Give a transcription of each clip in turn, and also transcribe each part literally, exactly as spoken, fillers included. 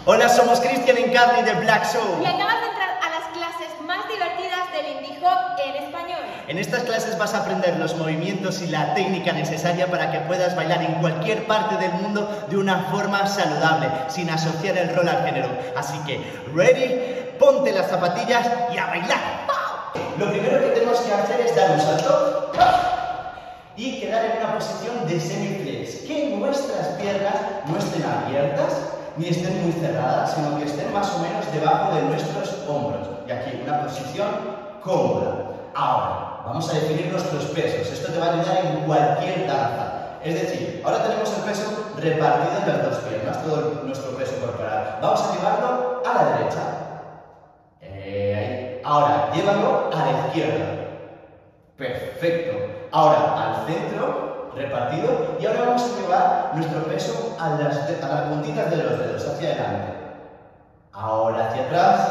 Hola, somos Cristian Encarni de Black Soul. Y acabas de entrar a las clases más divertidas del Lindy Hop en español. En estas clases vas a aprender los movimientos y la técnica necesaria para que puedas bailar en cualquier parte del mundo de una forma saludable, sin asociar el rol al género. Así que, ¿ready? Ponte las zapatillas y a bailar. Lo primero que tenemos que hacer es dar un salto y quedar en una posición de semi-flex, que nuestras piernas no estén abiertas ni estén muy cerradas, sino que estén más o menos debajo de nuestros hombros. Y aquí, una posición cómoda. Ahora, vamos a definir nuestros pesos. Esto te va a ayudar en cualquier danza. Es decir, ahora tenemos el peso repartido en las dos piernas, todo nuestro peso corporal. Vamos a llevarlo a la derecha. Eh, ahora, llévalo a la izquierda. Perfecto. Ahora, al centro, repartido, y ahora vamos a llevar nuestro peso a las, a las puntitas de los dedos, hacia adelante. Ahora hacia atrás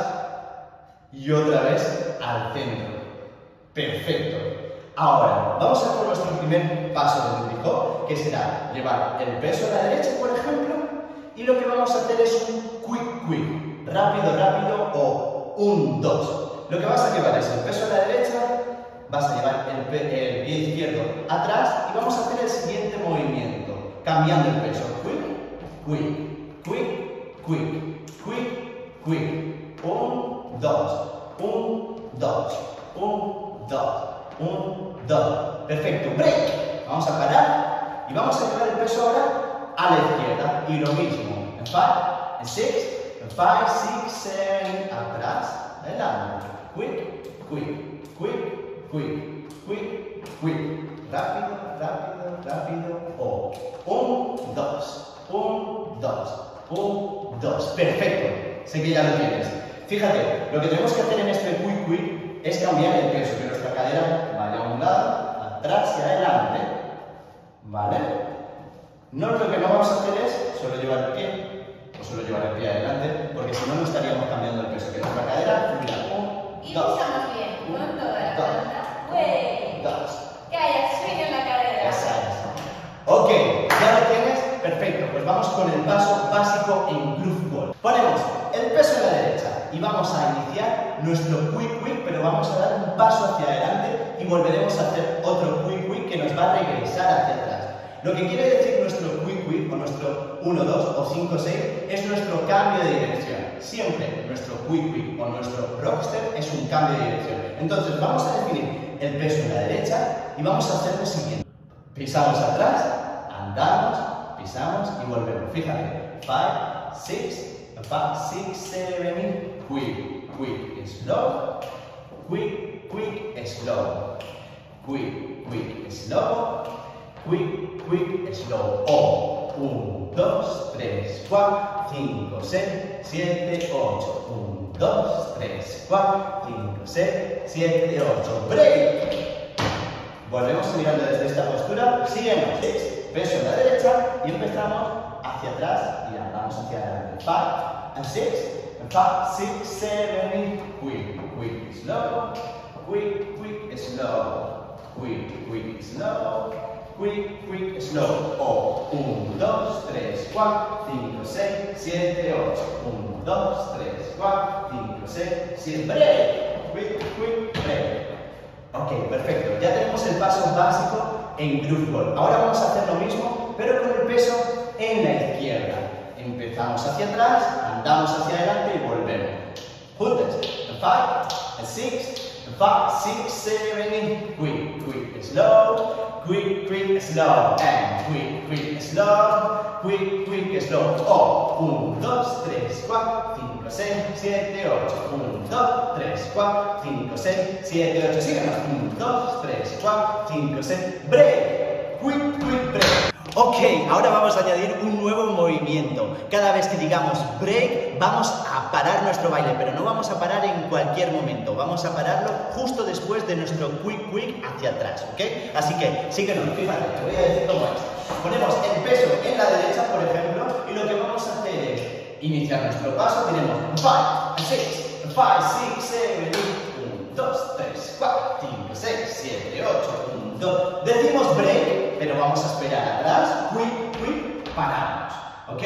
y otra vez al centro. Perfecto. Ahora, vamos a por nuestro primer paso de Lindy Hop, que será llevar el peso a la derecha, por ejemplo, y lo que vamos a hacer es un quick quick, rápido, rápido, o un dos. Lo que vas a llevar es el peso a la derecha, vas a llevar el, el pie izquierdo atrás y vamos a hacer el siguiente movimiento, cambiando el peso. Quick, quick, quick, quick, quick, quick. Un, dos, un, dos, un, dos, un, dos. Perfecto. Break. Vamos a parar y vamos a llevar el peso ahora a la izquierda. Y lo mismo. En five, en six, en five, six, seven. Atrás, adelante. Quick, quick, quick. Quick, quick, quick. Rápido, rápido, rápido. O un, dos, un, dos, un, dos. Perfecto. Sé que ya lo tienes. Fíjate, lo que tenemos que hacer en este quick quick es cambiar el peso, que nuestra cadera vaya a un lado, atrás y adelante. ¿Vale? No, lo que no vamos a hacer es solo llevar el pie, o solo llevar el pie adelante, porque si no, no estaríamos cambiando el peso. Que nuestra cadera fluya. Un, Y dos. pisamos bien, con toda la Dos. planta. ¡Wey! Dos. Que haya swing en la cadera. Esa es. Ok, ya lo tienes. Perfecto, pues vamos con el paso básico en groove ball. Ponemos el peso en la derecha y vamos a iniciar nuestro quick quick, pero vamos a dar un paso hacia adelante y volveremos a hacer otro quick quick que nos va a regresar hacia atrás. Lo que quiere decir nuestro quick quick, o nuestro uno, dos o cinco, seis, es nuestro cambio de dirección. Siempre nuestro quick quick o nuestro rockstep es un cambio de dirección. Entonces vamos a definir el peso en la derecha y vamos a hacer lo siguiente. Pisamos atrás, andamos, pisamos y volvemos. Fíjate, five, six, five, six, seven, quick, quick, slow, quick, quick, slow, quick, quick, slow, quick, quick, slow. O uno, dos, tres, cuatro, cinco, seis, siete, ocho. uno, dos, tres, cuatro, cinco, seis, siete, ocho. Break. Volvemos mirando desde esta postura. Síguenos. Peso en la derecha y empezamos hacia atrás y andamos hacia adelante. five and six, five, six, seven, quick, quick, slow, quick, quick, slow, quick, quick, slow, quick, quick, slow. O uno, dos, tres, cuatro, cinco, seis, siete, ocho. uno, dos, tres, cuatro, cinco, seis, siete. Break. Quick, quick, break. Ok, perfecto. Ya tenemos el paso básico en groove ball. Ahora vamos a hacer lo mismo, pero con el peso en la izquierda. Empezamos hacia atrás, andamos hacia adelante y volvemos. Juntos. five, six, five, six, seven, quick, quick, slow, quick, quick, slow, and quick, quick, slow, quick, quick, slow. O uno, dos, tres, cuatro, cinco, seis, siete, ocho. uno, dos, tres, cuatro, cinco, seis, siete, ocho. Síganos. uno, dos, tres, cuatro, cinco, seis. Break. Quick, quick, break. Ok, ahora vamos a añadir un nuevo movimiento. Cada vez que digamos break, vamos a parar nuestro baile, pero no vamos a parar en cualquier momento. Vamos a pararlo justo después de nuestro quick quick hacia atrás, ¿ok? Así que síguenos, fíjate, te voy a decir cómo es. Ponemos el peso en la derecha, por ejemplo, y lo que vamos a hacer es iniciar nuestro paso. Tenemos five, six, five, six, seven, uno, dos, tres, cuatro, cinco, seis, siete, ocho, uno, dos. Decimos break, pero vamos a esperar atrás, quick, quick, paramos, ¿ok?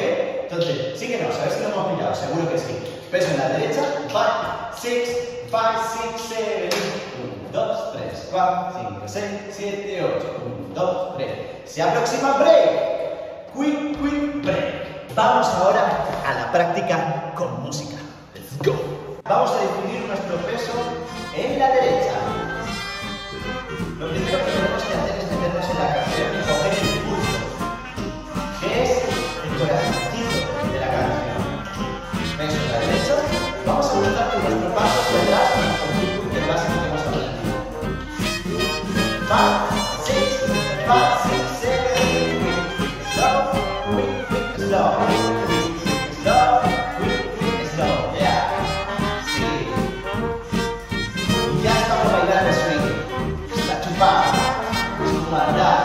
Entonces, síguenos, a ver si lo hemos pillado, seguro que sí. Peso en la derecha, five, six, five, six, seven, uno, dos, tres, cuatro, cinco, seis, siete, ocho, uno, dos, tres. Se aproxima break. Quick, quick break. Vamos ahora a la práctica con música. Let's go. Vamos a definir nuestro peso en la derecha. Lo primero que tenemos que hacer es meternos en la canción y coger el pulso, que es el corazoncito de la canción. Peso en la derecha. Vamos a buscar con nuestro paso hacia atrás con quick quick del básico que hemos aprendido. five, six, five, six, seven, slow, quick, quick, slow, slow, quick, quick, slow, yeah, sí, y ya estamos bailando el swing, está chupado, es un maldad,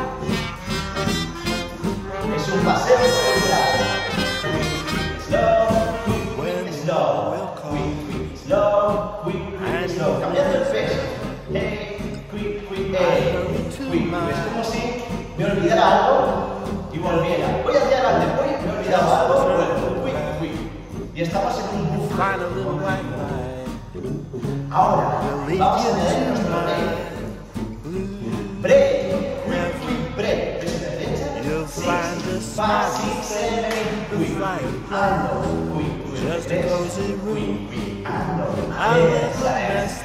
es un paseo por el lado, slow, quick, quick, slow, quick, quick, slow, quick, quick, slow, cambiando el peso, hey, quick, quick, hey, quick, quick, es como si me olvidara algo y volviera. Voy hacia adelante, voy, me he olvidado algo, vuelvo, quick, quick. Y estamos en un bucle. Ahora, vamos a añadir nuestro break. Break, quick, quick, break. Desde la derecha, six, five, six, seven, quick, quick, ando, quick, quick, tres, quick, quick, ando. Esa es.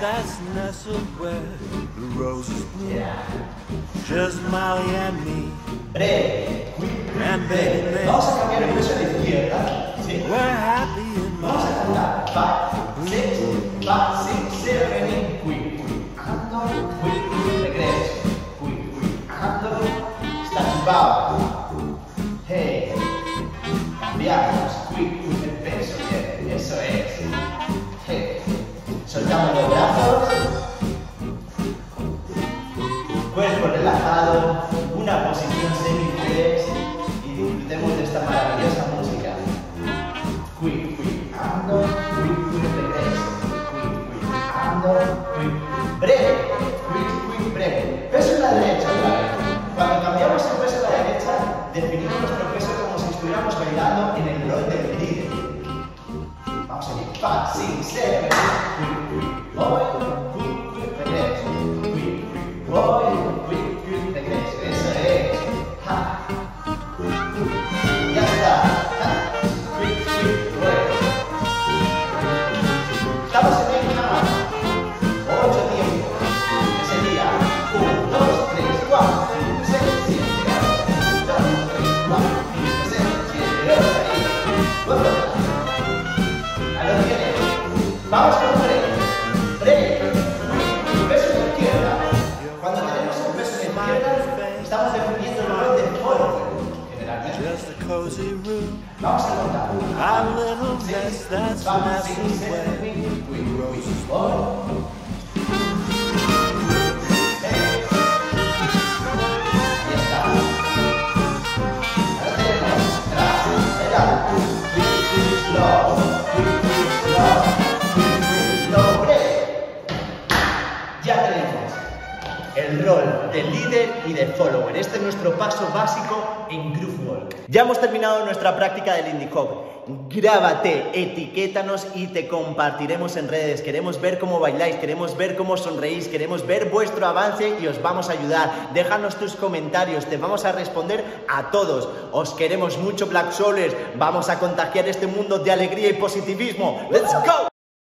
Yeah. Just Molly and me. Break, quick, quick, break. Vamos a cambiar el peso a la izquierda. ¿Sí? We're happy in Vamos a cantar. five, six, five, six, seven, eight. Quick, quick, ando, quick, quick, regreso. Quick, quick, ando. Está chupado. Hey. Cambiamos. Quick, quick, el peso. Bien, eso es. Hey. Soltamos los brazos. Cuerpo relajado, una posición semi-flex y disfrutemos de esta maravillosa música. Quick, quick, ando, quick, quick, regreso. Quick, quick, ando, quick, break, quick, quick, break. Peso en la derecha otra vez. Cuando cambiamos el peso a la derecha, definimos nuestro peso como si estuviéramos bailando en el rol del líder. Vamos a ir, five, six, seven, quick, quick, voy, quick, quick, regreso. Quick, quick, voy. Quick, quick, regreso, eso es. Ja. Ya está. Ja. Quick, quick, ruego. Estamos en el canal. Ocho tiempos. Que sería uno, dos, tres, cuatro, cinco, seis, siete, ocho. uno, dos, tres, cuatro, cinco, seis, siete, ocho. Ahí. Bueno. Ahí lo tienes. Vamos con break. Break. Quick, peso en la izquierda. Cuando tenemos el peso en la izquierda, estamos definiendo el rol de forward, generalmente. just a cozy room. Vamos a contar. A little mess that's messy where roses blow. Ya está. Ahora tenemos atrás, adelante. Quick, quick, slow. Quick, quick, slow. Quick, quick, slow. Break. Ya tenemos el rol de líder y de follower. Este es nuestro paso básico en Groove Walk. Ya hemos terminado nuestra práctica del Lindy Hop. Grábate, etiquétanos y te compartiremos en redes. Queremos ver cómo bailáis, queremos ver cómo sonreís, queremos ver vuestro avance y os vamos a ayudar. Déjanos tus comentarios, te vamos a responder a todos. Os queremos mucho, Black Soulers. Vamos a contagiar este mundo de alegría y positivismo. ¡Let's go!